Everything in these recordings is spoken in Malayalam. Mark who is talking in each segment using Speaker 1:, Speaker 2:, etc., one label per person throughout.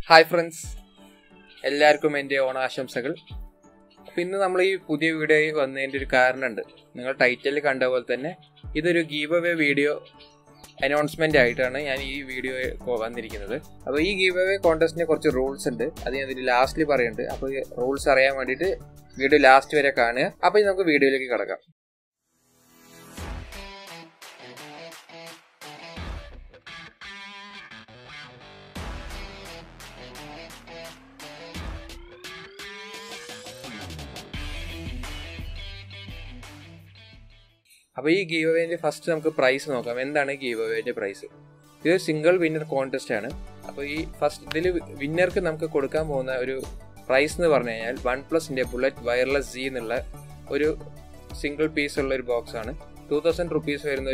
Speaker 1: ഹായ് ഫ്രണ്ട്സ്, എല്ലാവർക്കും എൻ്റെ ഓണാശംസകൾ. അപ്പോൾ ഇന്ന് നമ്മൾ ഈ പുതിയ വീഡിയോ വന്നതിൻ്റെ ഒരു കാരണമുണ്ട്. നിങ്ങൾ ടൈറ്റിൽ കണ്ട പോലെ തന്നെ ഇതൊരു ഗീവ് അവേ വീഡിയോ അനൗൺസ്മെൻ്റ് ആയിട്ടാണ് ഞാൻ ഈ വീഡിയോ വന്നിരിക്കുന്നത്. അപ്പോൾ ഈ ഗീവ് അവേ കോൺടെസ്റ്റിന് കുറച്ച് റൂൾസ് ഉണ്ട്, അത് ഞാൻ ഇതിൽ ലാസ്റ്റിൽ പറയുന്നുണ്ട്. അപ്പോൾ ഈ റൂൾസ് അറിയാൻ വേണ്ടിയിട്ട് വീഡിയോ ലാസ്റ്റ് വരെ കാണുക. അപ്പോൾ നമുക്ക് വീഡിയോയിലേക്ക് കിടക്കാം. അപ്പോൾ ഈ ഗീവ് അവേൻ്റെ ഫസ്റ്റ് നമുക്ക് പ്രൈസ് നോക്കാം. എന്താണ് ഗീവ് അവേൻ്റെ പ്രൈസ്? ഇത് സിംഗിൾ വിന്നർ കോൺടെസ്റ്റ് ആണ്. അപ്പോൾ ഈ ഫസ്റ്റ് ഇതിൽ വിന്നർക്ക് നമുക്ക് കൊടുക്കാൻ പോകുന്ന ഒരു പ്രൈസ് എന്ന് പറഞ്ഞു കഴിഞ്ഞാൽ OnePlusൻ്റെ ബുള്ളറ്റ് വയർലെസ് Z എന്നുള്ള ഒരു സിംഗിൾ പീസ് ഉള്ള ഒരു ബോക്സ് ആണ്. 2000 റുപ്പീസ് വരുന്ന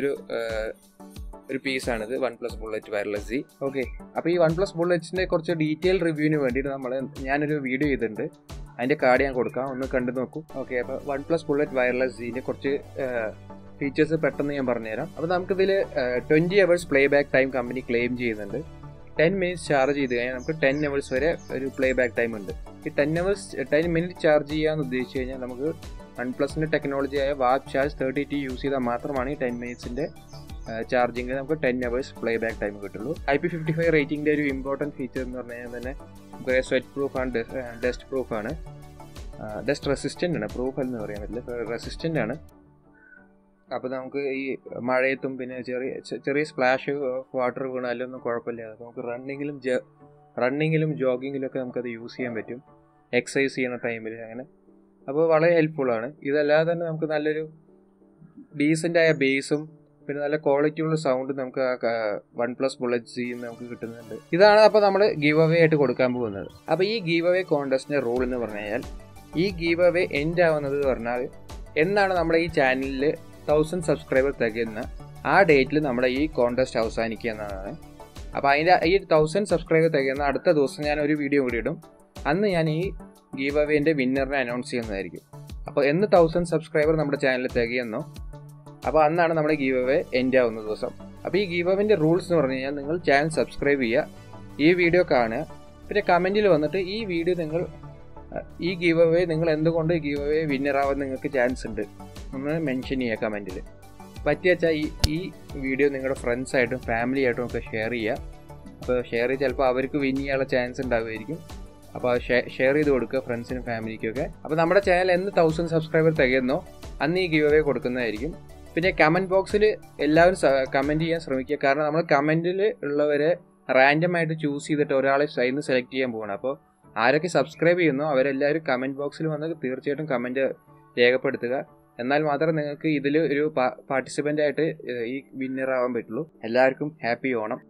Speaker 1: ഒരു പീസാണിത്, OnePlus bullet wireless Z. Okay, അപ്പോൾ ഈ OnePlus ബുള്ളറ്റ്സിൻ്റെ കുറച്ച് ഡീറ്റെയിൽ റിവ്യൂവിന് വേണ്ടിയിട്ട് ഞാനൊരു വീഡിയോ ചെയ്തിട്ടുണ്ട്. അതിൻ്റെ കാർഡ് ഞാൻ കൊടുക്കാം, ഒന്ന് കണ്ടു നോക്കൂ. ഓക്കെ, അപ്പോൾ OnePlus ബുള്ളറ്റ് വയർലെസ് Zൻ്റെ കുറച്ച് ഫീച്ചേഴ്സ് പെട്ടെന്ന് ഞാൻ പറഞ്ഞുതരാം. അപ്പോൾ നമുക്കിതിൽ 20 hours playback time company claim ചെയ്യുന്നുണ്ട്. 10 minutes ചാർജ് ചെയ്ത് കഴിഞ്ഞാൽ നമുക്ക് 10 hours വരെ ഒരു പ്ലേ ബാക്ക് ടൈം ഉണ്ട്. ഈ 10 minutes ചാർജ് ചെയ്യാമെന്ന് ഉദ്ദേശിച്ച് കഴിഞ്ഞാൽ നമുക്ക് OnePlusൻ്റെ ടെക്നോളജിയായ വാപ്പ് ചാർജ് 30T യൂസ് ചെയ്താൽ മാത്രമാണ് ഈ 10 minutesൻ്റെ ചാർജിങ്ങിൽ നമുക്ക് 10 hours പ്ലേ ബാക്ക് ടൈം കിട്ടുള്ളൂ. IP55 റേറ്റിംഗിൻ്റെ ഒരു ഇമ്പോർട്ടൻറ്റ് ഫീച്ചർ എന്ന് പറഞ്ഞു കഴിഞ്ഞാൽ തന്നെ നമുക്ക് സ്വെറ്റ് പ്രൂഫ് ആണ്, ഡസ്റ്റ് പ്രൂഫ് ആണ്, ഡസ്റ്റ് റെസിസ്റ്റൻ്റ് ആണ്, പ്രൂഫ് എന്ന് പറയാൻ പറ്റില്ല, റെസിസ്റ്റൻ്റ് ആണ്. അപ്പോൾ നമുക്ക് ഈ മഴയത്തും പിന്നെ ചെറിയ സ്പ്ലാഷ് വാട്ടർ വീണാലും ഒന്നും കുഴപ്പമില്ല. നമുക്ക് റണ്ണിങ്ങിലും ജോഗിങ്ങിലൊക്കെ നമുക്കത് യൂസ് ചെയ്യാൻ പറ്റും, എക്സസൈസ് ചെയ്യുന്ന ടൈമിൽ അങ്ങനെ. അപ്പോൾ വളരെ ഹെൽപ്ഫുള്ളാണ്. ഇതല്ലാതെ തന്നെ നമുക്ക് നല്ലൊരു ഡീസൻ്റായ ബേസും പിന്നെ നല്ല ക്വാളിറ്റിയുള്ള സൗണ്ട് നമുക്ക് OnePlus ബുള്ളറ്റ് Z നമുക്ക് കിട്ടുന്നുണ്ട്. ഇതാണ് അപ്പോൾ നമ്മൾ ഗീവ് അവേ ആയിട്ട് കൊടുക്കാൻ പോകുന്നത്. അപ്പോൾ ഈ ഗീവ് അവേ കോൺടെസ്റ്റിൻ്റെ റൂൾ എന്ന് പറഞ്ഞു കഴിഞ്ഞാൽ ഈ ഗീവ് അവേ എൻഡ് ആവുന്നത് പറഞ്ഞാൽ എന്നാണ് നമ്മുടെ ഈ ചാനലിൽ 1000 സബ്സ്ക്രൈബർ തികയുന്ന ആ ഡേറ്റിൽ നമ്മുടെ ഈ കോൺടെസ്റ്റ് അവസാനിക്കുക എന്നതാണ്. അപ്പോൾ അതിൻ്റെ ഈ 1000 സബ്സ്ക്രൈബർ തികയുന്ന അടുത്ത ദിവസം ഞാൻ ഒരു വീഡിയോ കൂടി ഇടും. അന്ന് ഞാൻ ഈ ഗീവ് അവേൻ്റെ വിന്നറിനെ അനൗൺസ് ചെയ്യുന്നതായിരിക്കും. അപ്പോൾ എന്ന് 1000 സബ്സ്ക്രൈബർ നമ്മുടെ ചാനലിൽ തികയുന്നോ അപ്പോൾ അന്നാണ് നമ്മുടെ ഗീവ് അവേ എൻഡ് ആവുന്ന ദിവസം. അപ്പോൾ ഈ ഗീവ് അവേൻ്റെ റൂൾസ് എന്ന് പറഞ്ഞു കഴിഞ്ഞാൽ നിങ്ങൾ ചാനൽ സബ്സ്ക്രൈബ് ചെയ്യുക, ഈ വീഡിയോ കാണുക, പിന്നെ കമൻറ്റിൽ വന്നിട്ട് ഈ വീഡിയോ ഈ ഗീവ് അവേ നിങ്ങൾ എന്തുകൊണ്ട് ഗീവ് അവേ വിന്നർ ആവാൻ നിങ്ങൾക്ക് ചാൻസ് ഉണ്ട് ഒന്ന് മെൻഷൻ ചെയ്യുക കമൻറ്റിൽ. പറ്റിയാച്ചാൽ ഈ വീഡിയോ നിങ്ങളുടെ ഫ്രണ്ട്സായിട്ടും ഫാമിലി ആയിട്ടും ഒക്കെ ഷെയർ ചെയ്യുക. അപ്പോൾ ഷെയർ ചെയ്ത് ചിലപ്പോൾ അവർക്ക് വിൻ ചെയ്യാനുള്ള ചാൻസ് ഉണ്ടാവുമായിരിക്കും. അപ്പോൾ ഷെയർ ചെയ്ത് കൊടുക്കുക ഫ്രണ്ട്സിനും ഫാമിലിക്കൊക്കെ. അപ്പോൾ നമ്മുടെ ചാനൽ എന്ന് 1000 സബ്സ്ക്രൈബർ തികയുന്നോ അന്ന് ഈ ഗീവ് അവേ കൊടുക്കുന്നതായിരിക്കും. പിന്നെ കമൻറ്റ് ബോക്സിൽ എല്ലാവരും കമൻറ്റ് ചെയ്യാൻ ശ്രമിക്കുക. കാരണം നമ്മൾ കമൻറ്റിൽ ഉള്ളവരെ റാൻഡമായിട്ട് ചൂസ് ചെയ്തിട്ട് ഒരാളെ സൈഡിൽ സെലക്ട് ചെയ്യാൻ പോകണം. അപ്പോൾ ആരൊക്കെ സബ്സ്ക്രൈബ് ചെയ്യുന്നോ അവരെല്ലാവരും കമൻറ്റ് ബോക്സിൽ വന്ന് തീർച്ചയായിട്ടും കമൻറ്റ് രേഖപ്പെടുത്തുക. എന്നാൽ മാത്രമേ നിങ്ങൾക്ക് ഇതിൽ ഒരു പാർട്ടിസിപ്പൻ്റ് ആയിട്ട് ഈ വിന്നർ ആവാൻ പറ്റുള്ളൂ. എല്ലാവർക്കും ഹാപ്പി ഓണം.